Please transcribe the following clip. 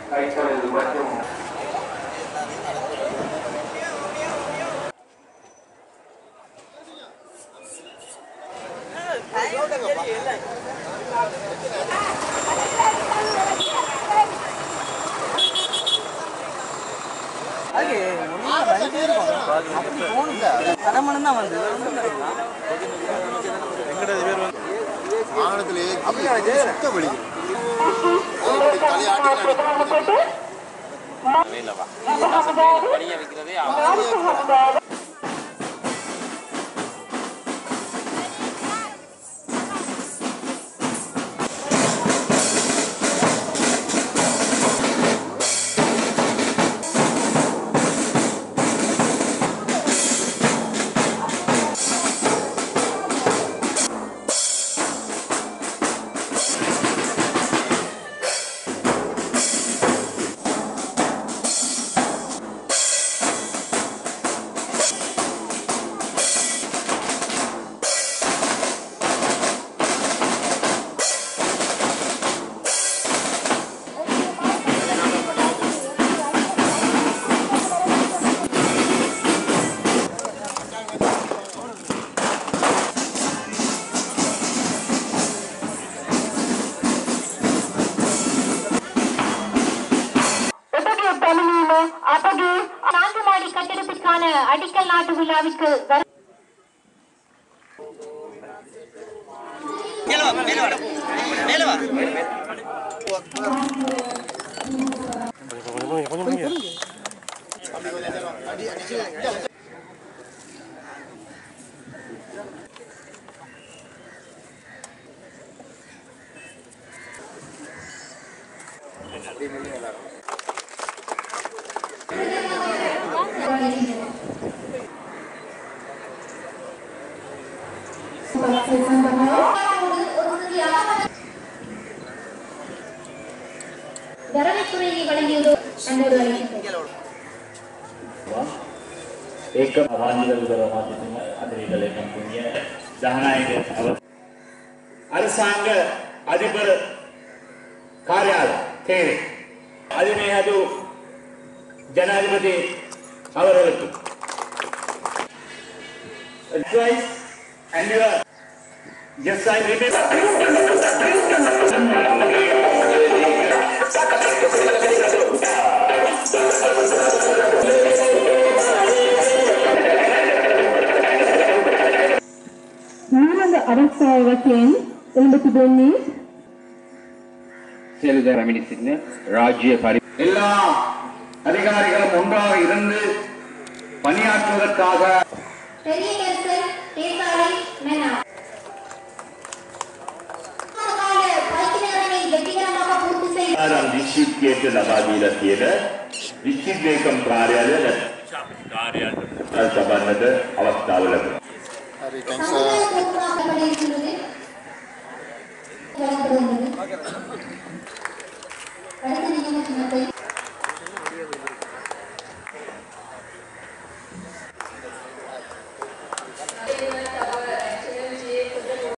கைத்தொழில் மற்றும் அடிக்கல் நாட்டு விழாவிற்கு வரவேற்புரையை வழங்கியதோ அரசாங்க அதிபர் காரியாலயம் தேவை அதுமே அது ஜனாதிபதி அவர்களுக்கு and you are yes I remember ඊළඟ අවස්ථාව වශයෙන් එළඹ තිබෙන්නේ செல்லுத ரமினி சின்ன ராஜ்ய பரி எல்லா அதிகாரிகளும் ஒன்றாக இருந்து பணியாற்றுவதற்காக निश्चित केट लगा दी रखी है निश्चित वेकम कार्यालय संबंध अवस्था හරි